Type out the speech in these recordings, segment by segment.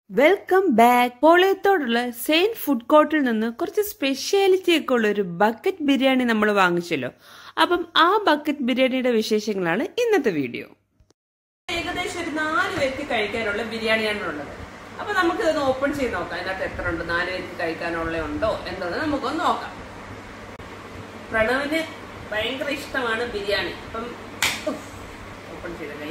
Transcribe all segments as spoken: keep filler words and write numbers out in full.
Welcome back. പോളയത്തോടുള്ള Zain food കോർട്ടിൽ നിന്ന് കുറച്ച് സ്പെഷ്യാലിറ്റി ഒക്കെ ഉള്ള ഒരു ബക്കറ്റ് ബിരിയാണി നമ്മൾ വാങ്ങിച്ചല്ലോ. അപ്പം ആ ബക്കറ്റ് ബിരിയാണിയുടെ വിശേഷങ്ങളാണ് ഇന്നത്തെ വീഡിയോ. ഏകദേശം ഒരു നാല് പേർക്ക് കഴിക്കാനുള്ള ബിരിയാണിയാണ് ഉള്ളത്. അപ്പൊ നമുക്ക് ഇതൊന്ന് ഓപ്പൺ ചെയ്ത് നോക്കാം. അതിനകത്ത് എത്ര ഉണ്ട്, നാല് പേർക്ക് കഴിക്കാനുള്ള ഉണ്ടോ എന്താണെന്ന് നമുക്കൊന്ന് നോക്കാം. പ്രണവിന് ഭയങ്കര ഇഷ്ടമാണ് ബിരിയാണി. അപ്പം ഓപ്പൺ ചെയ്ത കൈ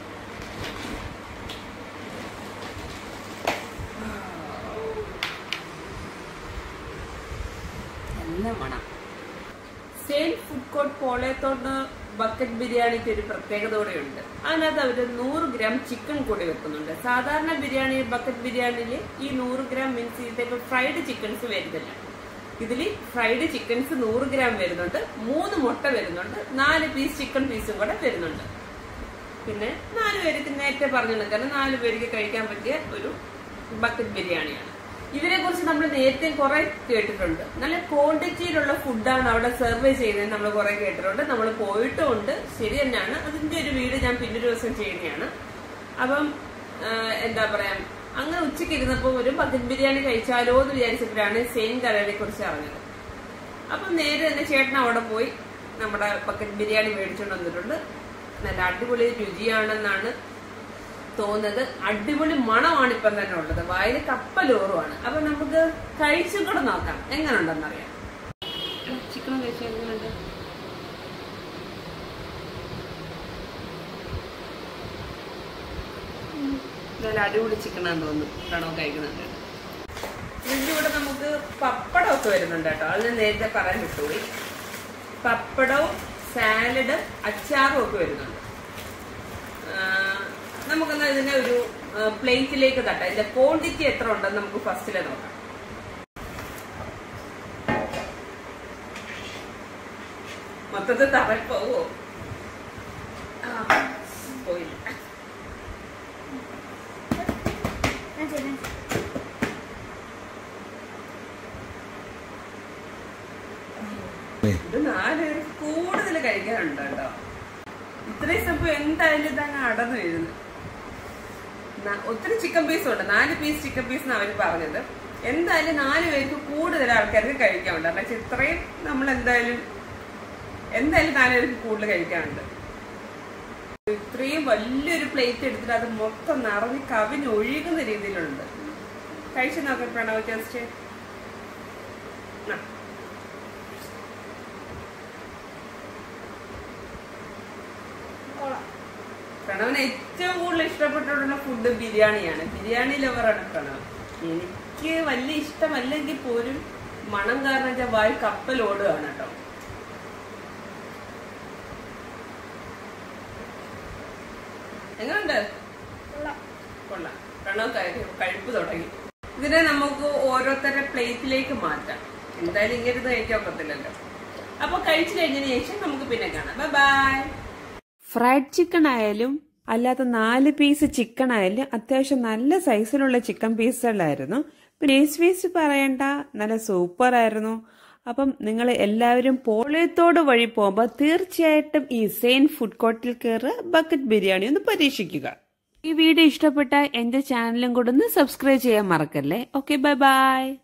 Zain food court Polayathode bucket ബിരിയാണിക്ക് ഒരു പ്രത്യേകത കൂടെയുണ്ട്. അതിനകത്ത് അവര് നൂറ് ഗ്രാം ചിക്കൻ കൂടി വെക്കുന്നുണ്ട്. സാധാരണ ബിരിയാണി ബക്കറ്റ് ബിരിയാണിയിൽ ഈ നൂറ് ഗ്രാം മീൻസ് ഇതിപ്പോ ഫ്രൈഡ് ചിക്കൻസ് വരുന്നില്ല. ഇതില് ഫ്രൈഡ് ചിക്കൻസ് നൂറ് ഗ്രാം വരുന്നുണ്ട്, മൂന്ന് മുട്ട വരുന്നുണ്ട്, നാല് പീസ് ചിക്കൻ പീസും കൂടെ വരുന്നുണ്ട്. പിന്നെ നാല് പേർക്ക് നേരത്തെ പറഞ്ഞു കാരണം നാല് പേർക്ക് കഴിക്കാൻ പറ്റിയ ഒരു ബക്കറ്റ് ബിരിയാണിയാണ്. ഇതിനെ കുറിച്ച് നമ്മൾ നേരത്തെ കുറെ കേട്ടിട്ടുണ്ട്. നല്ല ക്വാണ്ടിറ്റിയിലുള്ള ഫുഡാണ് അവിടെ സെർവ് ചെയ്യുന്നത് നമ്മൾ കുറെ കേട്ടിട്ടുണ്ട്. നമ്മൾ പോയിട്ടുമുണ്ട്. ശരി തന്നെയാണ്. അതിന്റെ ഒരു വീഡിയോ ഞാൻ പിന്നൊരു ദിവസം ചെയ്യുന്നതാണ്. അപ്പം എന്താ പറയാ, അങ്ങനെ ഉച്ചയ്ക്ക് ഇരുന്നപ്പോ ഒരു ബക്കറ്റ് ബിരിയാണി കഴിച്ചാലോ എന്ന് വിചാരിച്ചപ്പോഴാണ് സെയിൻ കടയെ കുറിച്ച് അറിഞ്ഞത്. അപ്പം നേരെ തന്നെ ചേട്ടൻ അവിടെ പോയി നമ്മുടെ ബക്കറ്റ് ബിരിയാണി മേടിച്ചുകൊണ്ട് വന്നിട്ടുണ്ട്. നല്ല അടിപൊളി രുചിയാണെന്നാണ് തോന്നുന്നത്. അടിപൊളി മണമാണ് ഇപ്പം തന്നെ ഉള്ളത്. വായിൽ കപ്പലോറുമാണ്. അപ്പൊ നമുക്ക് കഴിച്ചു കൂടെ നോക്കാം എങ്ങനെ ഉണ്ടെന്നറിയാം. ചിക്കൻ കഴിച്ചാൽ എങ്ങനെയുണ്ട്? നല്ല അടിപൊളി ചിക്കനാന്ന് തോന്നുന്നു. പ്രണവ് കഴിക്കുന്നുണ്ട്. ഇതിന്റെ കൂടെ നമുക്ക് പപ്പടമൊക്കെ വരുന്നുണ്ട് കേട്ടോ. അത് ഞാൻ നേരത്തെ പറയാൻ വിട്ടുപോയി. പപ്പടവും സാലഡും അച്ചാറും ഒക്കെ വരുന്നുണ്ട്. നമുക്കെന്നാ ഇതിനെ ഒരു പ്ലേറ്റിലേക്ക് തട്ടാം. ഇതിന്റെ ക്വാണ്ടിറ്റി എത്ര ഉണ്ടെന്ന് നമുക്ക് ഫസ്റ്റിലെ നോക്കാം. മൊത്തത്തിൽ തറപ്പോവോ? പോയില്ല. ഇത് നാല് പേര് കൂടുതൽ കഴിക്കാറുണ്ട് കേട്ടോ. ഇത്രയും സംഭവം എന്തായാലും ഇതങ്ങ് അടന്നു വീഴുന്നു. ഒത്തിരി ചിക്കൻ പീസും ഉണ്ട്. നാല് പീസ് ചിക്കൻ പീസ് എന്നാണ് അവര് പറഞ്ഞത്. എന്തായാലും നാല് പേർക്ക് കൂടുതൽ ആൾക്കാർക്ക് കഴിക്കാനുണ്ട്. കാരണം വെച്ചാൽ ഇത്രയും നമ്മൾ എന്തായാലും എന്തായാലും നാല് പേർക്ക് കൂടുതൽ കഴിക്കാനുണ്ട്. ഇത്രയും വലിയൊരു പ്ലേറ്റ് എടുത്തിട്ട് അത് മൊത്തം നിറഞ്ഞ് കവിഞ്ഞ് ഒഴുകുന്ന രീതിയിലുണ്ട്. കഴിച്ചു നോക്കാം പ്രണവ് ജസ്റ്റ്. പ്രണവിന് ഏറ്റവും കൂടുതൽ ഇഷ്ടപ്പെട്ടിട്ടുള്ള ഫുഡ് ബിരിയാണിയാണ്. ബിരിയാണി ലവറാണ് പ്രണവ്. എനിക്ക് വലിയ ഇഷ്ടമല്ലെങ്കിൽ പോലും മണം കാരണം വെച്ചാൽ വായി കപ്പലോടുകയാണ് കേട്ടോ. എങ്ങനെയുണ്ട്? കൊള്ളാം. പ്രണവ് കഴിപ്പ് തുടങ്ങി. ഇതിനെ നമുക്ക് ഓരോരുത്തരുടെ പ്ലേറ്റിലേക്ക് മാറ്റാം. എന്തായാലും ഇങ്ങനെ കഴിക്കാൻ ഒക്കത്തില്ലല്ലോ. അപ്പൊ കഴിച്ചു കഴിഞ്ഞതിന് ശേഷം നമുക്ക് പിന്നെ കാണാം. Bye bye. ഫ്രൈഡ് ചിക്കൻ ആയാലും അല്ലാത്ത നാല് പീസ് ചിക്കൻ ആയാലും അത്യാവശ്യം നല്ല സൈസിലുള്ള ചിക്കൻ പീസുകളായിരുന്നു. പീസ് പീസ് പറയണ്ട, നല്ല സൂപ്പർ ആയിരുന്നു. അപ്പം നിങ്ങൾ എല്ലാവരും പോളയത്തോട് വഴി പോകുമ്പോൾ തീർച്ചയായിട്ടും ഈ സെയിൻ ഫുഡ് കോർട്ടിൽ കയറി ബക്കറ്റ് ബിരിയാണി ഒന്ന് പരീക്ഷിക്കുക. ഈ വീഡിയോ ഇഷ്ടപ്പെട്ട എന്റെ ചാനലും കൂടെ ഒന്ന് സബ്സ്ക്രൈബ് ചെയ്യാൻ മറക്കല്ലേ. Okay, bye by.